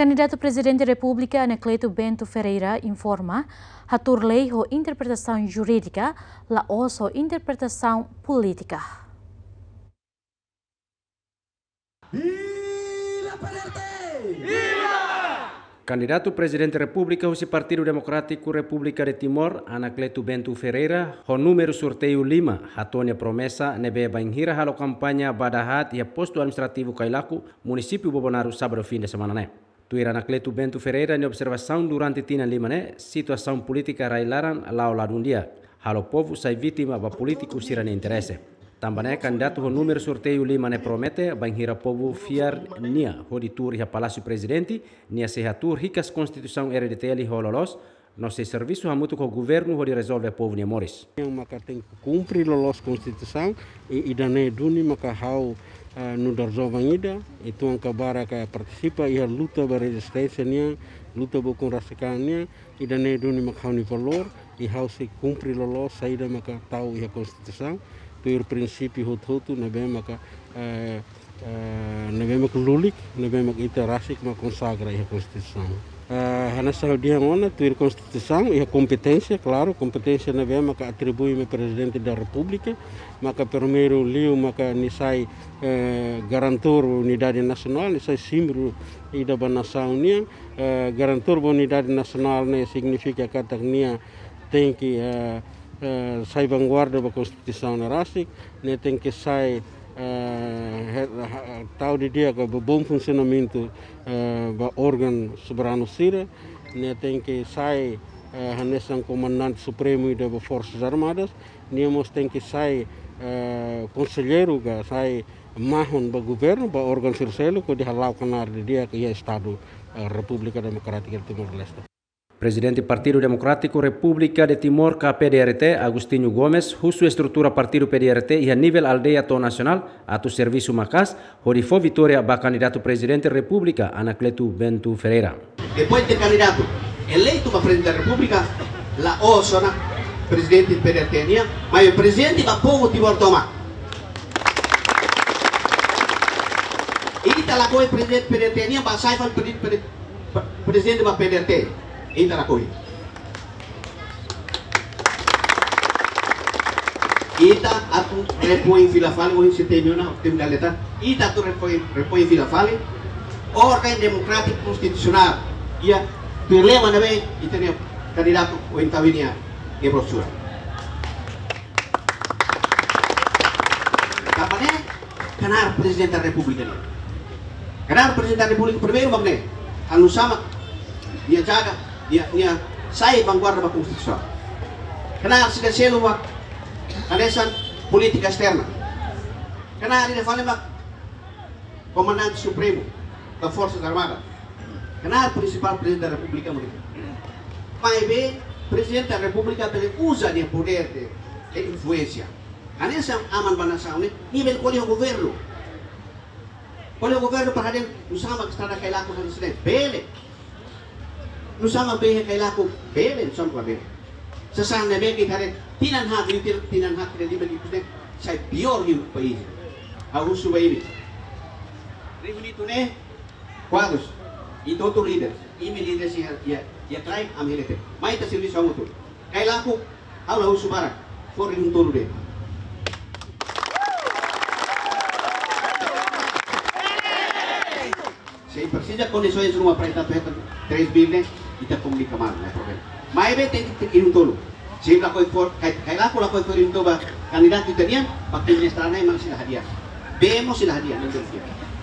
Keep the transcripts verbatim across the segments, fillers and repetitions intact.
Candidato presidente da República, Anacleto Bento Ferreira, informa hatur lei ho interpretação jurídica, la oso interpretação política. Viva P D R T! Viva! Candidato presidente da República do Partido Democrático República de Timor, Anacleto Bento Ferreira, o número sorteio lima, hatonia promessa nebe banhira halo campanha badahat e posto administrativo Kailaku, município Bobonaru sábado fim de semana né. Tuira Anacleto Bento Ferreira em observação durante tina lima né, situação política railaran lao ladundia, halo povo sai vítima ba político sirane interesse. Também candidato o número sorteio lima ne promete banhira povo fiar nia hoditur e palácio presidente nia sehatur rikas constituição R D T L hololos nosso serviço hamutu com o governo hodi resolve a povo niamoris. Maka tem que cumprir lolos constituição e idane duni maka hau no darzovangida itu angka bara ka participa ia luta ba resistência nia luta bo com rasakania idane duni maka hau ni valor e hau se cumprir lolos saída maka tau ia constituição per princípio hotu na bem maka na bem maka lulik na bem maka ita rasik maka consagra ia constituição. Hana saudi ona tuir constituição e a competência, claro, competência na bem maka atribui me presidente da República, maka primeiro liu maka nisai garantor unidade nacional, nisai símbolo ida ba nação nia, garantor unidade nacional ne significa kata nia tem que Uh, sai vanguarda da Constituição na Rasik, né tem que sai uh, tal de dia que bom funcionamento do uh, órgão soberano Sira, né tem que sai uh, nesse comandante supremo das Forças Armadas, né tem que sai uh, conselheiro que sai mahon do governo, do órgão circelo que de halau canar de dia que é Estado uh, República Democrática de Timor-Leste. Presidente Partido Democrático República de Timor, K P D R T, Agostinho Gomes, husu estrutura Partido P D R T e a nível aldeia to nacional, atu serviço macas, onde foi vitória ba candidato presidente da República, Anacleto Bento Ferreira. Depois de candidato eleito para presidente da República, la osona presidente P D R T nia, mas o presidente da povo Timor toma. Ita la coi presidente P D R T nia, ba sai fal presidente da P D R T. Ita la coi. Ita atu repõe fila fale, o se tem na tem galeta. Ita atu repõe repõe fila fale. Ordem democrática constitucional. Ia tu lema na bem e tem candidato o intavinia e brochura. Kapan kanar presidente da República ni. Kanar presidente da República primeiro magne. Anu sama dia jaga dia dia sai vanguarda da Constituição. Kanar sida selo wa kanesan politika externa. Kanar dia fale mak comandante supremo da Forças Armadas. Kanar principal presidente da República mulher. Mas bem, presidente da República ele usa de poder de, de influência. Kanesan aman banação ni nível qual é o governo. Qual é o governo para dentro usama que está na Kailaku na Israel. Bele. Usama bem Kailaku bele usama para dentro. Sasang na bem que kare tinan hak litir tinan hak de liber itu sai pior di país. Aku suba ini. Reuni tu ne quadros e todo líder. E me líder se ya ya trai am helete. Mai ta serviço amo tu. Kailaku aula usubara for um tolo de. Se precisa condições numa para três bilhões e tá comunica mal, não é problema. Mas é tem que ir um tolo. Se lá coi for, cai lá por lá coi for um tolo candidato italiano, para que estar na imagem sila hadiah. Vemos sila hadiah não tem.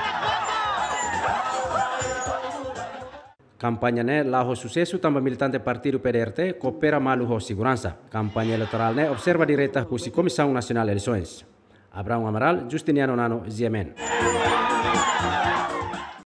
Kampanye ne laho sucesso também militante Partido P D R T coopera malu ho segurança. Kampanye eleitoral ne observa direta husi Comissão Nacional de Eleições. Abraão Amaral, Justiniano Nano, Z M N.